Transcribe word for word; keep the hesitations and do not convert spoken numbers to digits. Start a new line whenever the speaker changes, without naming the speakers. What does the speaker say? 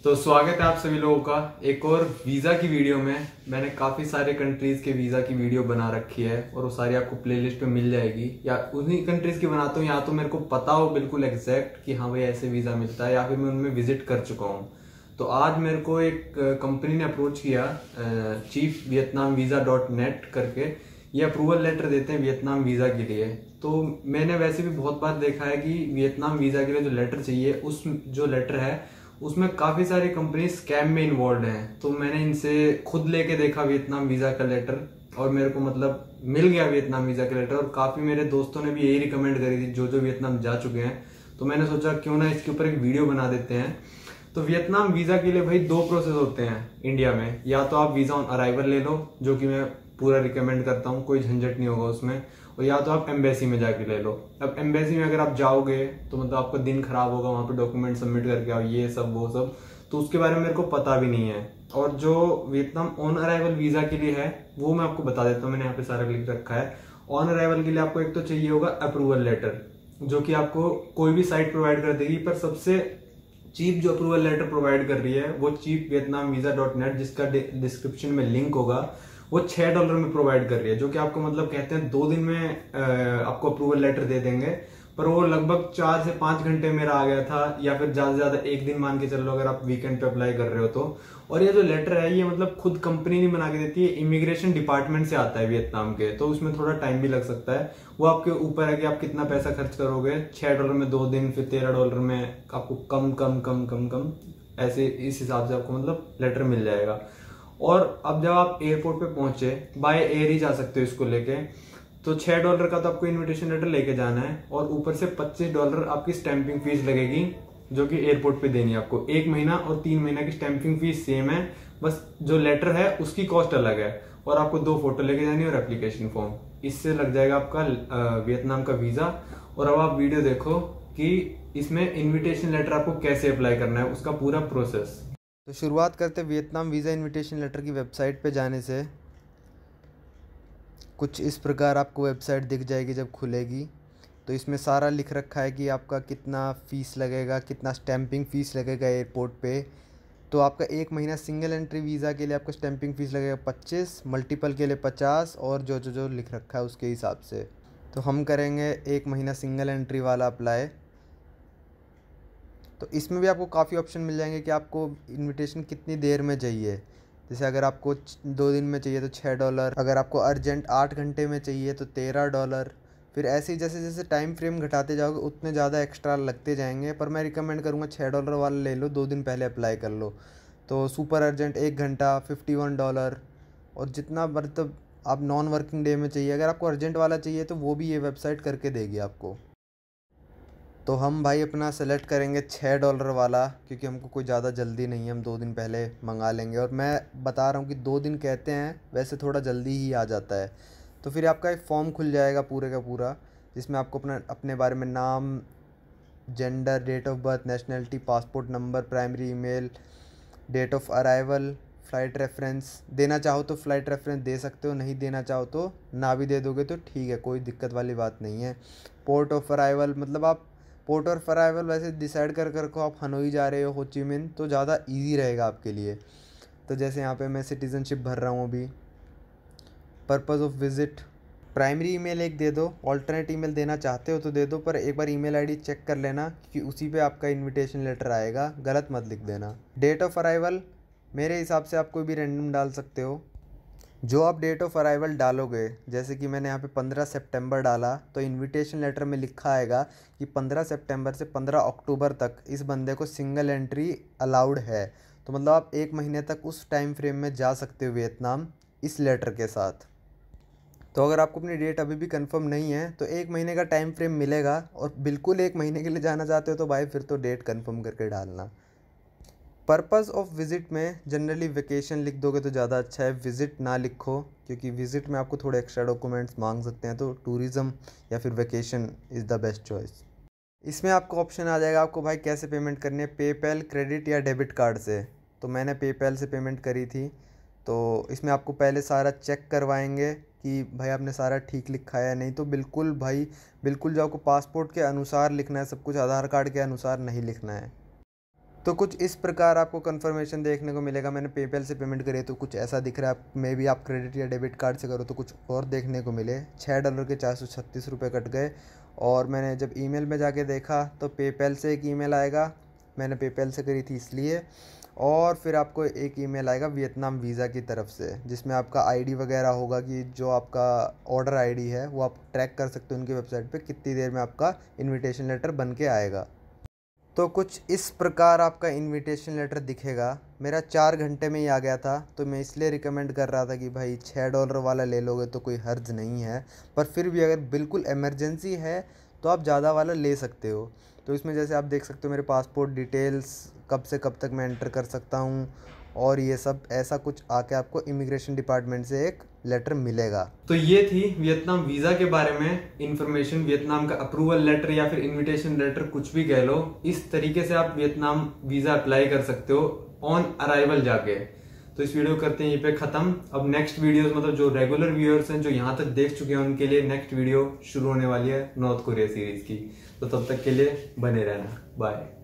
तो स्वागत है आप सभी लोगों का एक और वीज़ा की वीडियो में। मैंने काफ़ी सारे कंट्रीज़ के वीज़ा की वीडियो बना रखी है और वो सारी आपको प्लेलिस्ट पे मिल जाएगी, या उन्हीं कंट्रीज़ की बनाता हूँ या तो मेरे को पता हो बिल्कुल एग्जैक्ट कि हाँ भाई ऐसे वीज़ा मिलता है, या फिर मैं उनमें विजिट कर चुका हूँ। तो आज मेरे को एक कंपनी ने अप्रोच किया, cheap Vietnam visa dot net करके। ये अप्रूवल लेटर देते हैं वियतनाम वीज़ा के लिए। तो मैंने वैसे भी बहुत बार देखा है कि वियतनाम वीज़ा के लिए जो लेटर चाहिए, उस जो लेटर है उसमें काफ़ी सारी कंपनी स्कैम में इन्वॉल्व हैं। तो मैंने इनसे खुद लेके देखा वियतनाम वीज़ा का लेटर, और मेरे को मतलब मिल गया वियतनाम वीज़ा का लेटर। और काफ़ी मेरे दोस्तों ने भी यही रिकमेंड करी थी जो जो वियतनाम जा चुके हैं। तो मैंने सोचा क्यों ना इसके ऊपर एक वीडियो बना देते हैं। तो वियतनाम वीज़ा के लिए भाई दो प्रोसेस होते हैं इंडिया में। या तो आप वीज़ा ऑन अराइवल ले लो, जो कि मैं पूरा रिकमेंड करता हूँ, कोई झंझट नहीं होगा उसमें। और या तो आप एम्बेसी में जाके ले लो। अब एम्बेसी में अगर आप जाओगे तो मतलब आपका दिन खराब होगा, वहाँ पे डॉक्यूमेंट सबमिट करके आओ, ये सब वो सब, तो उसके बारे में मेरे को पता भी नहीं है। और जो वियतनाम ऑन अराइवल वीज़ा के लिए है वो मैं आपको बता देता हूँ, मैंने यहाँ पे सारा लिख रखा है। ऑन अराइवल के लिए आपको एक तो चाहिए होगा अप्रूवल लेटर, जो कि आपको कोई भी साइट प्रोवाइड कर देगी, पर सबसे चीप जो अप्रूवल लेटर प्रोवाइड कर रही है वो cheap Vietnam visa dot net, जिसका डिस्क्रिप्शन में लिंक होगा, वो छह डॉलर में प्रोवाइड कर रही है। जो कि आपको मतलब कहते हैं दो दिन में आपको अप्रूवल लेटर दे देंगे, पर वो लगभग चार से पांच घंटे मेरा आ गया था, या फिर ज्यादा से ज्यादा एक दिन मान के चल लो अगर आप वीकेंड पे अप्लाई कर रहे हो तो। और ये जो लेटर है ये मतलब खुद कंपनी नहीं बना के देती है, इमिग्रेशन डिपार्टमेंट से आता है वियतनाम के, तो उसमें थोड़ा टाइम भी लग सकता है। वो आपके ऊपर है कि आप कितना पैसा खर्च करोगे। छह डॉलर में दो दिन, फिर तेरह डॉलर में आपको कम कम कम कम कम ऐसे इस हिसाब से आपको मतलब लेटर मिल जाएगा। और अब जब आप एयरपोर्ट पे पहुंचे, बाय एयर ही जा सकते हो इसको लेके, तो छह डॉलर का तो आपको इनविटेशन लेटर लेके जाना है, और ऊपर से पच्चीस डॉलर आपकी स्टैंपिंग फीस लगेगी, जो कि एयरपोर्ट पे देनी है आपको। एक महीना और तीन महीना की स्टैंपिंग फीस सेम है, बस जो लेटर है उसकी कॉस्ट अलग है। और आपको दो फोटो लेके जानी है और एप्लीकेशन फॉर्म, इससे लग जाएगा आपका वियतनाम का वीजा। और अब आप वीडियो देखो कि इसमें इन्विटेशन लेटर आपको कैसे अप्लाई करना है, उसका पूरा प्रोसेस।
तो शुरुआत करते वियतनाम वीज़ा इनविटेशन लेटर की वेबसाइट पे जाने से। कुछ इस प्रकार आपको वेबसाइट दिख जाएगी जब खुलेगी। तो इसमें सारा लिख रखा है कि आपका कितना फ़ीस लगेगा, कितना स्टैंपिंग फ़ीस लगेगा एयरपोर्ट पे। तो आपका एक महीना सिंगल एंट्री वीज़ा के लिए आपका स्टैंपिंग फ़ीस लगेगा पच्चीस, मल्टीपल के लिए पचास, और जो जो जो लिख रखा है उसके हिसाब से। तो हम करेंगे एक महीना सिंगल एंट्री वाला अप्लाई। तो इसमें भी आपको काफ़ी ऑप्शन मिल जाएंगे कि आपको इनविटेशन कितनी देर में चाहिए। जैसे अगर आपको दो दिन में चाहिए तो छः डॉलर, अगर आपको अर्जेंट आठ घंटे में चाहिए तो तेरह डॉलर। फिर ऐसे ही जैसे जैसे टाइम फ्रेम घटाते जाओगे उतने ज़्यादा एक्स्ट्रा लगते जाएंगे, पर मैं रिकमेंड करूँगा छः डॉलर वाला ले लो, दो दिन पहले अप्लाई कर लो। तो सुपर अर्जेंट एक घंटा फिफ्टी वन डॉलर। और जितना मतलब आप नॉन वर्किंग डे में चाहिए, अगर आपको अर्जेंट वाला चाहिए तो वो भी ये वेबसाइट करके देगी आपको। तो हम भाई अपना सेलेक्ट करेंगे छः डॉलर वाला, क्योंकि हमको कोई ज़्यादा जल्दी नहीं है, हम दो दिन पहले मंगा लेंगे। और मैं बता रहा हूँ कि दो दिन कहते हैं, वैसे थोड़ा जल्दी ही आ जाता है। तो फिर आपका एक फॉर्म खुल जाएगा पूरे का पूरा, जिसमें आपको अपना अपने बारे में नाम, gender, date of birth, nationality, passport number, primary email, date of arrival, flight reference देना चाहो तो फ़्लाइट रेफरेंस दे सकते हो, नहीं देना चाहो तो ना भी दे दोगे तो ठीक है, कोई दिक्कत वाली बात नहीं है। पोर्ट ऑफ अराइवल, मतलब आप पोर्ट ऑफ अराइवल वैसे डिसाइड कर कर को आप हनोई जा रहे हो, हो ची मिन, तो ज़्यादा इजी रहेगा आपके लिए। तो जैसे यहाँ पे मैं सिटीज़नशिप भर रहा हूँ अभी। Purpose of visit, primary email एक दे दो, ऑल्टरनेट ईमेल देना चाहते हो तो दे दो, पर एक बार ईमेल आईडी चेक कर लेना क्योंकि उसी पे आपका इनविटेशन लेटर आएगा, गलत मत लिख देना। डेट ऑफ अराइवल मेरे हिसाब से आप कोई भी रैंडम डाल सकते हो। जो आप डेट ऑफ अराइवल डालोगे, जैसे कि मैंने यहाँ पे पंद्रह सितंबर डाला, तो इनविटेशन लेटर में लिखा आएगा कि पंद्रह सितंबर से पंद्रह अक्टूबर तक इस बंदे को सिंगल एंट्री अलाउड है। तो मतलब आप एक महीने तक उस टाइम फ्रेम में जा सकते हो वियतनाम इस लेटर के साथ। तो अगर आपको अपनी डेट अभी भी कंफर्म नहीं है तो एक महीने का टाइम फ्रेम मिलेगा, और बिल्कुल एक महीने के लिए जाना चाहते हो तो भाई फिर तो डेट कंफर्म करके डालना। पर्पज़ ऑफ विज़िट में जनरली वेकेशन लिख दोगे तो ज़्यादा अच्छा है, विज़िट ना लिखो, क्योंकि विज़िट में आपको थोड़े एक्स्ट्रा डॉक्यूमेंट्स मांग सकते हैं। तो टूरिज़्म या फिर vacation is the best choice. इसमें आपको ऑप्शन आ जाएगा आपको भाई कैसे पेमेंट करनी है, पेपैल, क्रेडिट या डेबिट कार्ड से। तो मैंने पेपैल से पेमेंट करी थी। तो इसमें आपको पहले सारा चेक करवाएंगे कि भाई आपने सारा ठीक लिखा है या नहीं। तो बिल्कुल भाई बिल्कुल जो आपको पासपोर्ट के अनुसार लिखना है सब कुछ, आधार कार्ड के अनुसार नहीं लिखना है। तो कुछ इस प्रकार आपको कंफर्मेशन देखने को मिलेगा। मैंने पेपैल से पेमेंट करी है तो कुछ ऐसा दिख रहा है। मे बी आप क्रेडिट या डेबिट कार्ड से करो तो कुछ और देखने को मिले। छः डॉलर के चार सौ छत्तीस रुपये कट गए। और मैंने जब ईमेल में जाके देखा तो पेपैल से एक ईमेल आएगा, मैंने पेपैल से करी थी इसलिए। और फिर आपको एक ईमेल आएगा वियतनाम वीज़ा की तरफ से, जिसमें आपका आईडी वगैरह होगा कि जो आपका ऑर्डर आईडी है वो आप ट्रैक कर सकते हो उनकी वेबसाइट पे, कितनी देर में आपका इनविटेशन लेटर बन के आएगा। तो कुछ इस प्रकार आपका इनविटेशन लेटर दिखेगा। मेरा चार घंटे में ही आ गया था, तो मैं इसलिए रिकमेंड कर रहा था कि भाई छः डॉलर वाला ले लोगे तो कोई हर्ज नहीं है। पर फिर भी अगर बिल्कुल इमरजेंसी है तो आप ज़्यादा वाला ले सकते हो। तो इसमें जैसे आप देख सकते हो मेरे पासपोर्ट डिटेल्स, कब से कब तक मैं एंटर कर सकता हूँ, और ये सब ऐसा कुछ आके आपको इमिग्रेशन डिपार्टमेंट से एक लेटर मिलेगा।
तो ये थी वियतनाम वीज़ा के बारे में इंफॉर्मेशन। वियतनाम का अप्रूवल लेटर या फिर इनविटेशन लेटर, कुछ भी कह लो, इस तरीके से आप वियतनाम वीज़ा अप्लाई कर सकते हो ऑन अराइवल जाके। तो इस वीडियो करते हैं यहीं पे ख़त्म। अब नेक्स्ट वीडियोस मतलब जो रेगुलर व्यूअर्स हैं जो यहाँ तक देख चुके हैं उनके लिए नेक्स्ट वीडियो शुरू होने वाली है नॉर्थ कोरिया सीरीज़ की। तो तब तक के लिए बने रहना। बाय।